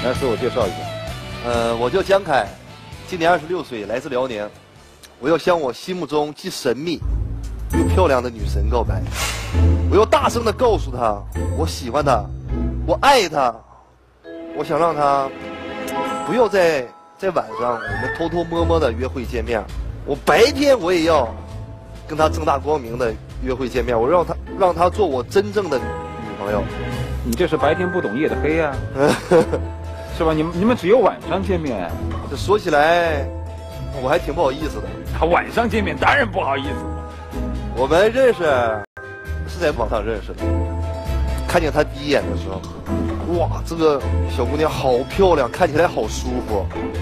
来自我介绍一下。 我叫江凯，今年26岁，来自辽宁。我要向我心目中既神秘又漂亮的女神告白。我要大声地告诉她，我喜欢她，我爱她。我想让她不要在晚上我们偷偷摸摸的约会见面，我白天我也要跟她正大光明的约会见面。我让她做我真正的女朋友。 你这是白天不懂夜的黑呀、是吧？你们只有晚上见面。 这说起来，我还挺不好意思的。 他晚上见面当然不好意思了。 我们认识是在网上认识的。看见她第一眼的时候，哇，这个小姑娘好漂亮，看起来好舒服。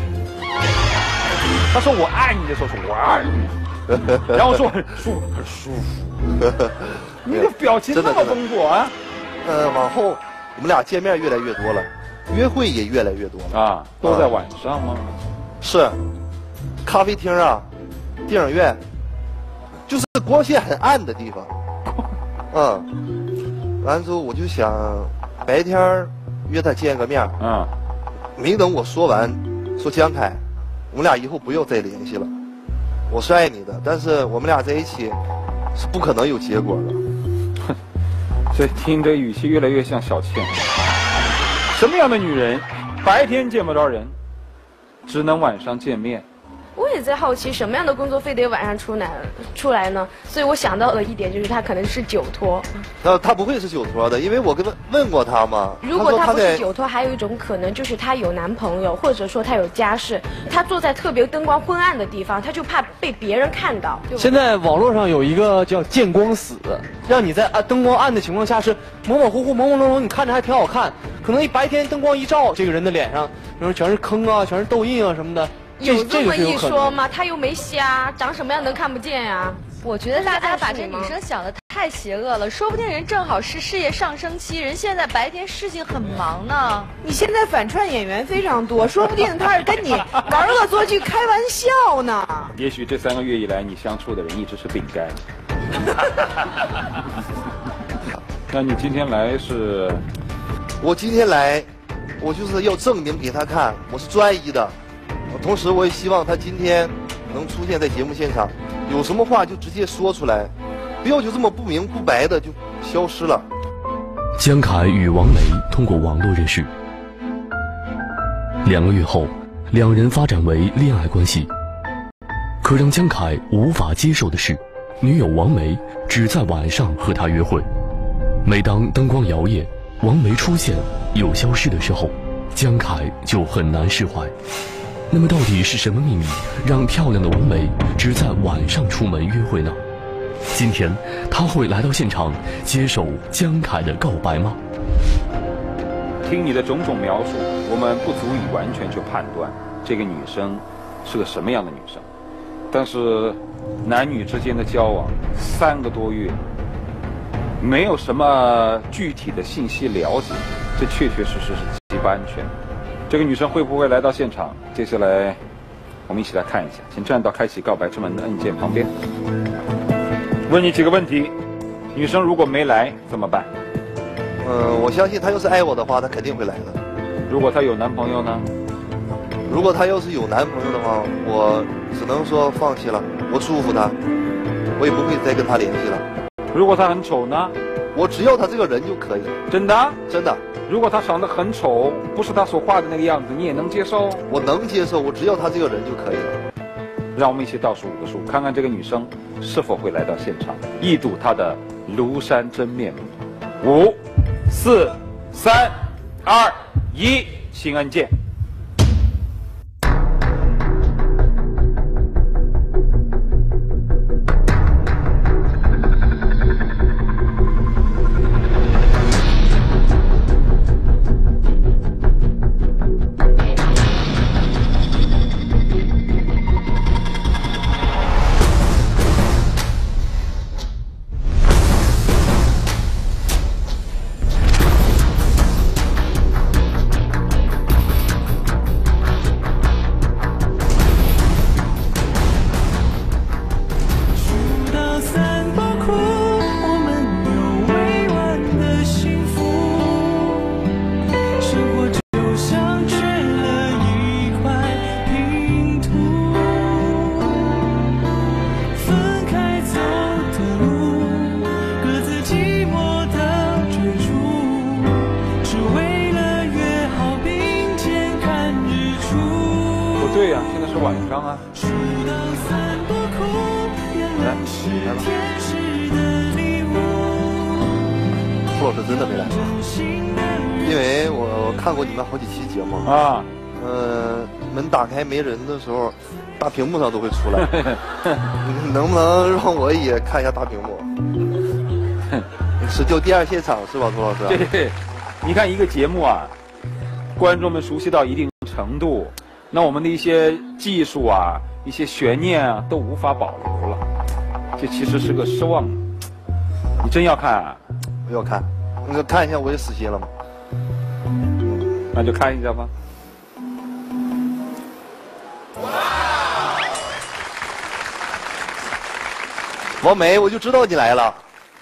她说我爱你的时候说我爱你，然后说很舒服。你的表情那么丰富啊！ 往后我们俩见面越来越多了，约会也越来越多了啊，都在晚上吗？ 是，咖啡厅啊，电影院，就是光线很暗的地方。完了之后我就想白天约她见个面。没等我说完，说江凯，我们俩以后不要再联系了。我是爱你的，但是我们俩在一起是不可能有结果的。 这听着语气越来越像小倩。什么样的女人，白天见不着人，只能晚上见面？ 我也在好奇，什么样的工作非得晚上出来呢？所以我想到了一点，就是他可能是酒托。 他不会是酒托的，因为我问过他嘛。 如果他不是酒托，还有一种可能就是他有男朋友，或者说他有家室，他坐在特别灯光昏暗的地方，他就怕被别人看到。 现在网络上有一个叫见光死，让你在灯光暗的情况下是模模糊糊、朦朦胧胧，你看着还挺好看。可能白天灯光一照，这个人的脸上，比如全是坑啊，全是痘印啊什么的。 有这么一说吗？他又没瞎，长什么样能看不见呀？ 我觉得大家把这女生想的太邪恶了，说不定人正好是事业上升期，人现在白天事情很忙呢。 你现在反串演员非常多，说不定他是跟你玩恶作剧、开玩笑呢。 也许这3个月以来，你相处的人一直是饼干。那你今天来是？ 我今天来，我就是要证明给他看，我是专一的。同时，我也希望他今天能出现在节目现场，有什么话就直接说出来，不要就这么不明不白的就消失了。 江凯与王梅通过网络认识，2个月后，两人发展为恋爱关系。可让江凯无法接受的是，女友王梅只在晚上和他约会。每当灯光摇曳，王梅出现又消失的时候，江凯就很难释怀。那么到底是什么秘密让漂亮的王梅只在晚上出门约会呢？今天她会来到现场接受江凯的告白吗？ 听你的种种描述，我们不足以完全去判断这个女生是个什么样的女生。但是男女之间的交往3个多月，没有什么具体的信息了解，这确确实实是极不安全的。这个女生会不会来到现场？接下来我们一起来看一下。请站到开启告白之门的按键旁边。问你几个问题，女生如果没来怎么办？ 我相信她要是爱我的话，她肯定会来的。 如果她有男朋友呢？ 如果她要是有男朋友的话，我只能说放弃了。我祝福她，我也不会再跟她联系了。 如果她很丑呢？ 我只要她这个人就可以了。 真的？ 真的。 如果她长得很丑，不是她所画的那个样子，你也能接受？ 我能接受，我只要她这个人就可以了。 让我们一起倒数5个数，看看这个女生是否会来到现场，一睹她的庐山真面目。5、4、3、2、1，请按键。 对呀、现在是晚上啊。来吧。 傅老师真的没来，因为我看过你们好几期节目啊。 门打开没人的时候，大屏幕上都会出来。能不能让我也看一下大屏幕？是就第二现场是吧，涂老师？ 对，你看一个节目啊，观众们熟悉到一定程度，那我们的一些技术啊、一些悬念啊，都无法保留了。这其实是个失望。你真要看啊？ 我要看，那看一下我就死心了嘛。 那就看一下吧。 王梅，我就知道你来了。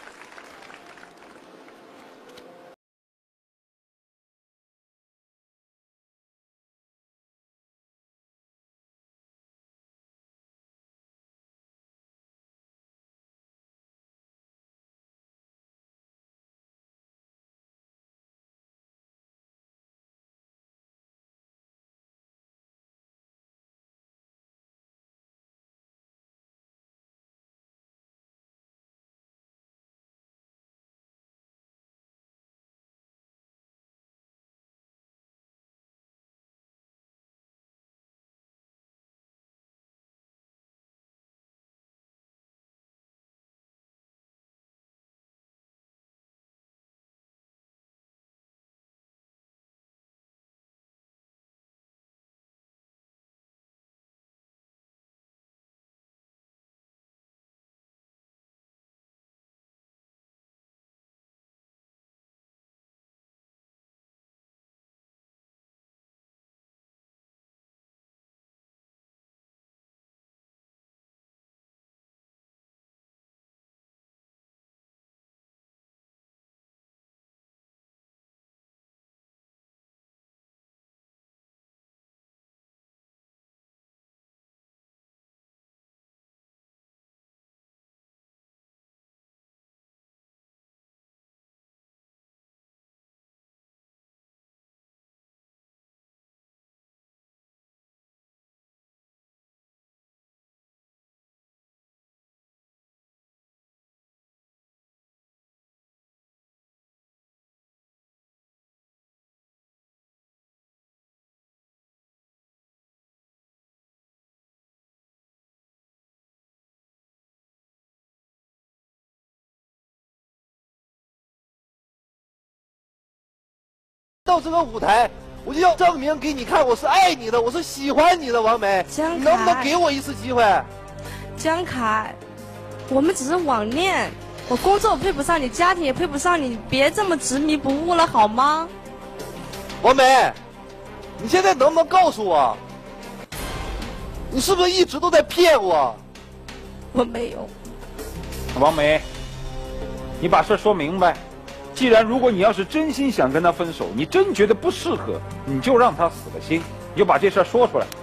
到这个舞台，我就要证明给你看，我是爱你的，我是喜欢你的，王梅， 江凯， 你能不能给我一次机会？ 江凯，我们只是网恋，我工作配不上你，家庭也配不上你，别这么执迷不悟了好吗？ 王梅，你现在能不能告诉我，你是不是一直都在骗我？ 我没有。 王梅，你把事说明白。既然如果你要是真心想跟他分手，你真觉得不适合，你就让他死了心，你就把这事说出来。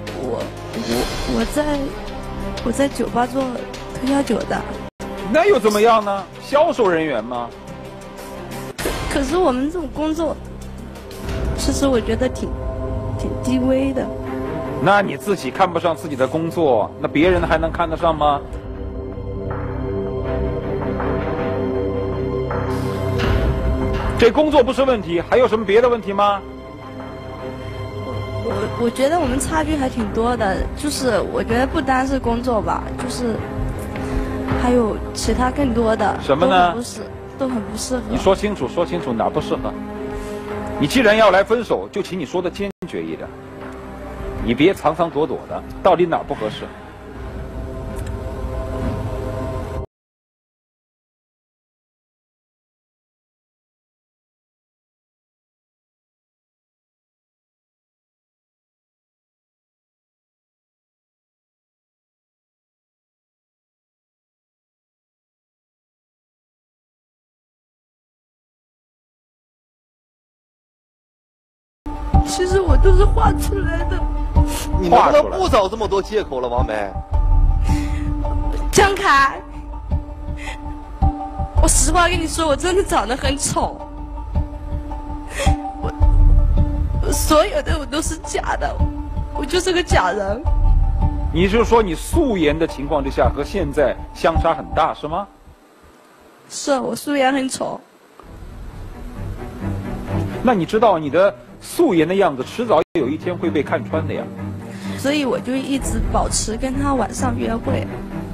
我在酒吧做推销酒的。 那又怎么样呢？销售人员吗？ 可是我们这种工作，其实我觉得挺低微的。 那你自己看不上自己的工作，那别人还能看得上吗？这工作不是问题，还有什么别的问题吗？ 我觉得我们差距还挺多的，就是我觉得不单是工作吧，就是还有其他更多的。 什么呢？ 都很不适合。 你说清楚，说清楚哪不适合？你既然要来分手，就请你说的坚决一点，你别藏藏躲躲的，到底哪不合适？ 其实我都是画出来的。 你能不能不找这么多借口了，王梅？ 江凯，我实话跟你说，我真的长得很丑，我所有的我都是假的， 我就是个假人。 你是说你素颜的情况之下和现在相差很大是吗？ 是我素颜很丑。 那你知道你的素颜的样子迟早有一天会被看穿的呀。 所以我就一直保持跟他晚上约会。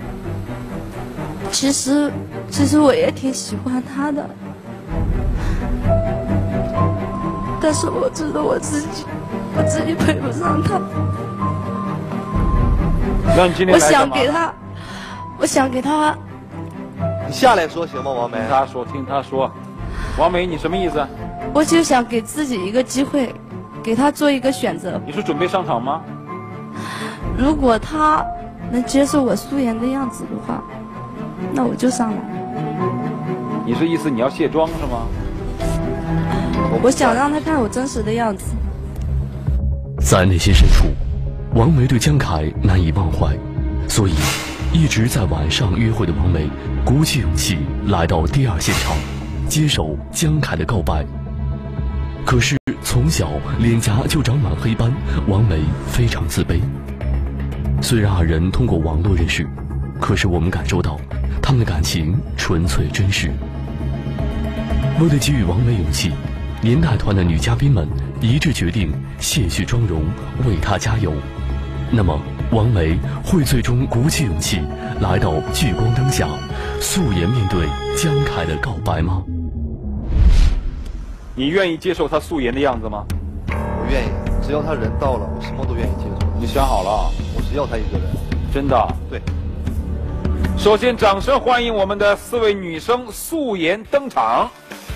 其实我也挺喜欢他的，但是我知道我自己配不上他。 那你今天来干嘛？ 我想给他。 你下来说行吗，王梅？ 听他说。王梅，你什么意思？ 我就想给自己一个机会，给他做一个选择。 你是准备上场吗？ 如果他能接受我素颜的样子的话，那我就上来。 你是意思你要卸妆是吗？ 我想让他看我真实的样子。 在内心深处，王梅对江凯难以忘怀，所以一直在晚上约会的王梅鼓起勇气来到第二现场，接受江凯的告白。可是从小脸颊就长满黑斑，王梅非常自卑。虽然二人通过网络认识，可是我们感受到他们的感情纯粹真实。为了给予王梅勇气，年代团的女嘉宾们一致决定卸去妆容，为她加油。那么王梅会最终鼓起勇气来到聚光灯下，素颜面对江凯的告白吗？ 你愿意接受他素颜的样子吗？ 我愿意，只要他人到了，我什么都愿意接受。 你想好了？ 我只要他一个人。 真的？ 对。 首先，掌声欢迎我们的4位女生素颜登场。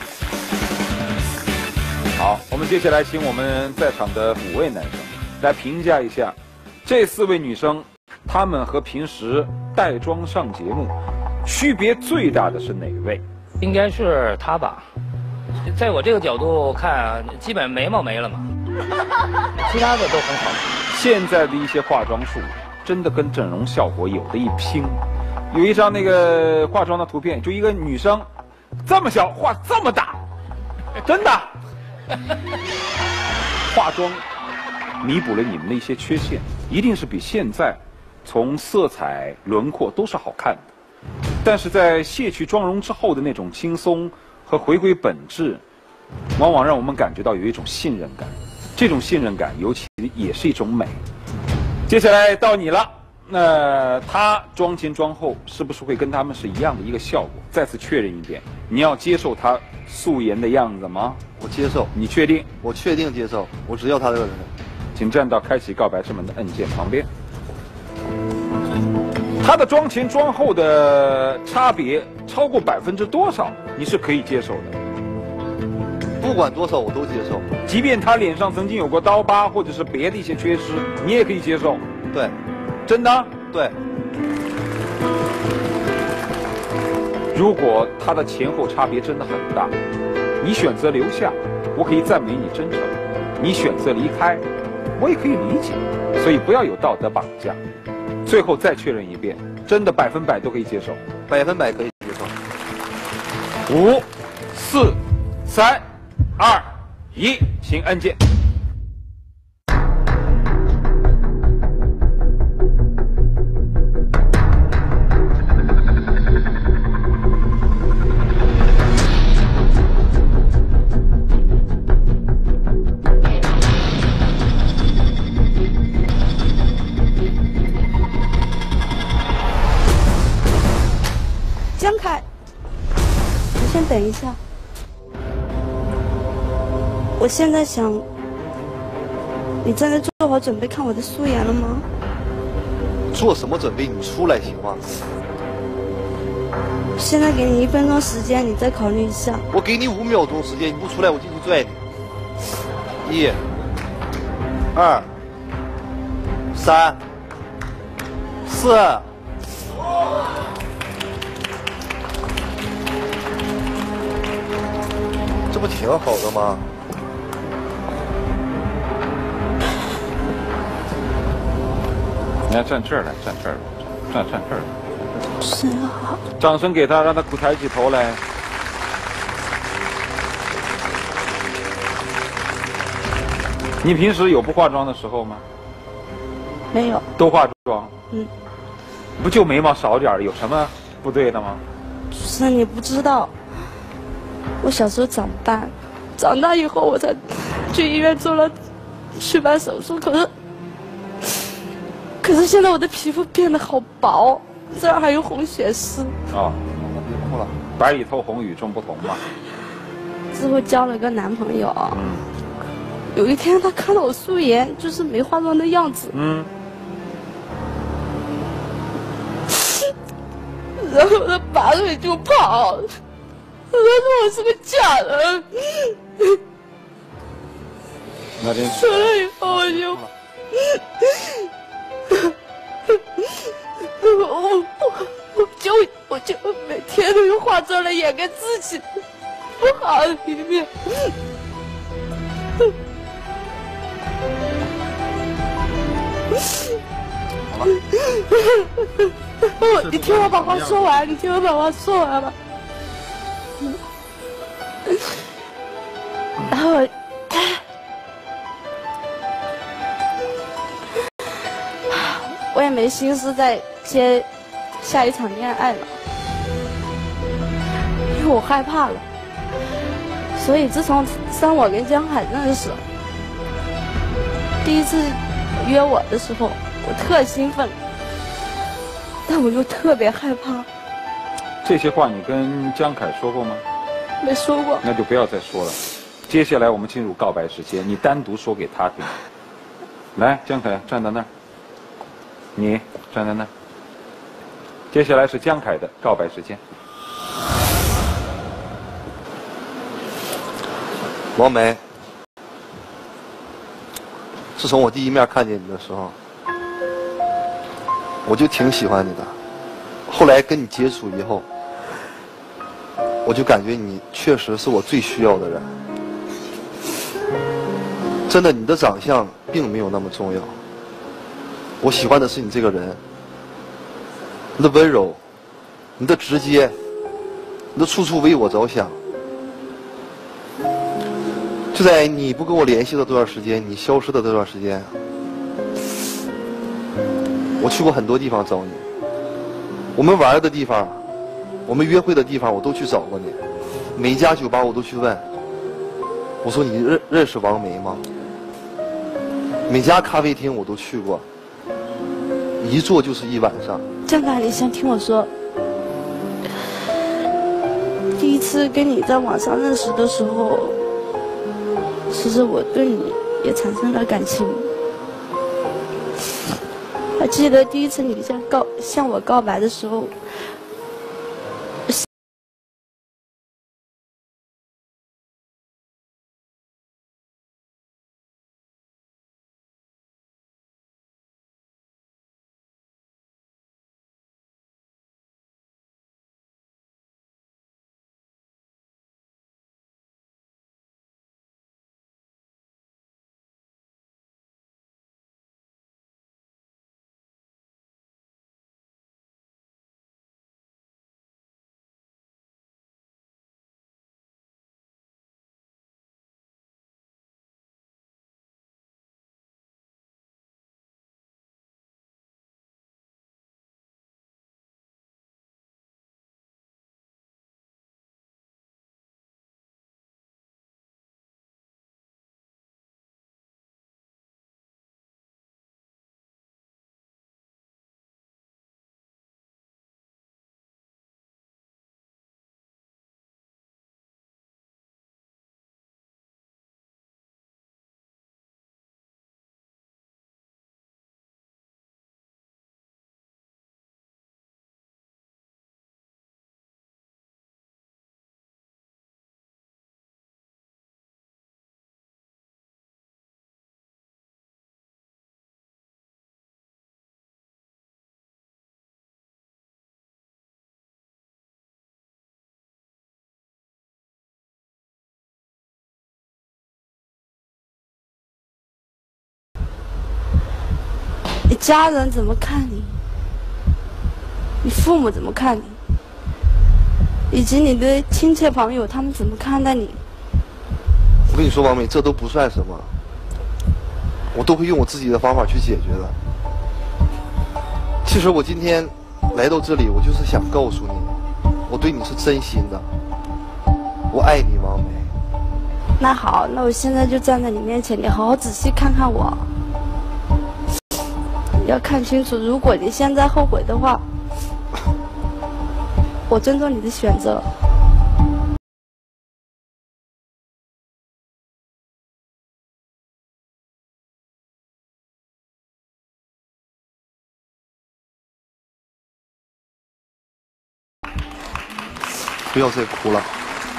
好，我们接下来请我们在场的5位男生来评价一下这4位女生，她们和平时带妆上节目区别最大的是哪位？ 应该是她吧。在我这个角度看，基本眉毛没了嘛，其他的都很好。 现在的一些化妆术真的跟整容效果有的一拼。有一张那个化妆的图片，就一个女生这么小画这么大，真的。化妆弥补了你们的一些缺陷，一定是比现在从色彩轮廓都是好看的。但是在卸去妆容之后的那种轻松和回归本质，往往让我们感觉到有一种信任感。这种信任感尤其也是一种美。接下来到你了，那她妆前妆后是不是会跟他们是一样的一个效果？再次确认一遍，你要接受她素颜的样子吗？ 我接受。 你确定？ 我确定接受，我只要他这个人。 请站到开启告白之门的按键旁边。她的妆前妆后的差别超过多少，你是可以接受的？ 不管多少我都接受。 即便她脸上曾经有过刀疤或者是别的一些缺失，你也可以接受。 对。 真的？ 对。 如果她的前后差别真的很大，你选择留下，我可以赞美你真诚；你选择离开，我也可以理解。所以不要有道德绑架。最后再确认一遍，真的100%都可以接受 ？100%可以接受。 5、4、3、2、1，请按键。 江凯，你先等一下。我现在想，你真的做好准备看我的素颜了吗？ 做什么准备？你出来行吗？ 现在给你1分钟时间，你再考虑一下。 我给你5秒钟时间，你不出来我进去拽你。1、2、3、4。这不挺好的吗？ 你要站这儿来，站这儿，站这儿。 是啊。 掌声给他，让他抬起头来。你平时有不化妆的时候吗？ 没有。 都化妆？ 嗯。 不就眉毛少点儿，有什么不对的吗？ 是你不知道，我小时候长大以后我才去医院做了祛斑手术，可是现在我的皮肤变得好薄，这儿还有红血丝。 啊，哭了，白里透红，与众不同嘛。 之后交了个男朋友，有一天他看到我素颜，就是没化妆的样子，然后他拔腿就跑，他说我是个假人。 那真出来以后我就每天都用化妆来掩盖自己不好的一面。你听我把话说完，吧。然后，我也没心思再接下一场恋爱了，因为我害怕了。所以自从我跟江海认识，第一次约我的时候，我特兴奋，但我又特别害怕。 这些话你跟江凯说过吗？ 没说过。 那就不要再说了。接下来我们进入告白时间，你单独说给他听。来，江凯站在那儿，你站在那儿。接下来是江凯的告白时间。 王梅，自从我第一面看见你的时候，我就挺喜欢你的。后来跟你接触以后，我就感觉你确实是我最需要的人。真的，你的长相并没有那么重要，我喜欢的是你这个人，你的温柔，你的直接，你的处处为我着想。就在你不跟我联系的这段时间，你消失的这段时间，我去过很多地方找你，我们玩的地方，我们约会的地方，我都去找过你，每一家酒吧我都去问，我说你认识王梅吗？每家咖啡厅我都去过，一坐就是一晚上。 江凯，你先听我说，第一次跟你在网上认识的时候，其实我对你也产生了感情。还记得第一次你向我告白的时候，你家人怎么看你？你父母怎么看你？以及你的亲戚朋友，他们怎么看待你？ 我跟你说，王梅，这都不算什么，我都会用我自己的方法去解决的。 其实我今天来到这里，我就是想告诉你，我对你是真心的，我爱你，王梅。 那好，那我现在就站在你面前，你好好仔细看看我，你要看清楚，如果你现在后悔的话，我尊重你的选择。 不要再哭了，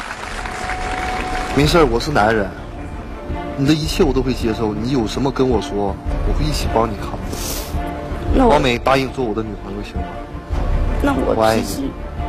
没事儿，我是男人，你的一切我都会接受，你有什么跟我说，我会一起帮你扛的。 那王梅，答应做我的女朋友行吗？ 那我爱你。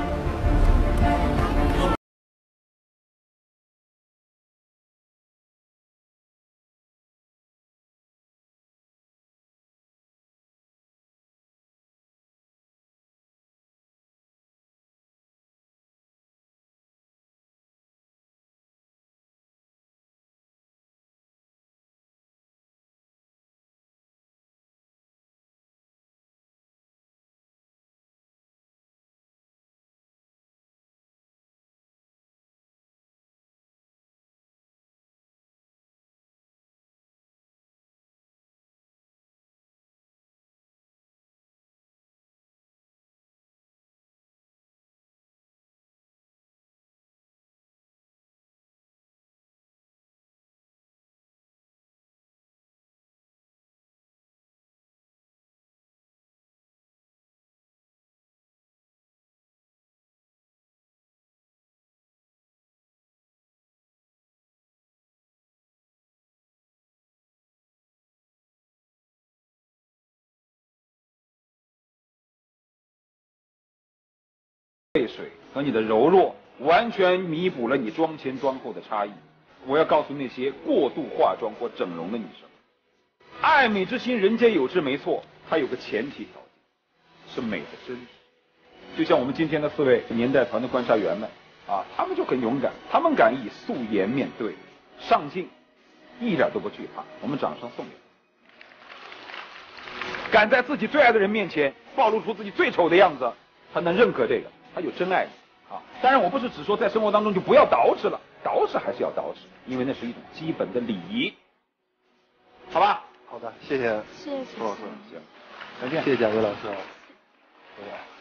泪水和你的柔弱完全弥补了你妆前妆后的差异。我要告诉那些过度化妆或整容的女生，爱美之心人皆有之，没错，它有个前提条件，是美的真实。就像我们今天的4位年代团的观察员们啊，他们就很勇敢，他们敢以素颜面对，上镜一点都不惧怕，我们掌声送给他们。敢在自己最爱的人面前暴露出自己最丑的样子，他能认可这个，他有真爱你啊！当然，我不是只说在生活当中就不要捯饬了，捯饬还是要捯饬，因为那是一种基本的礼仪，好吧？ 好的，谢谢谢谢傅老师， 行，再见， 谢谢贾伟老师。 再见。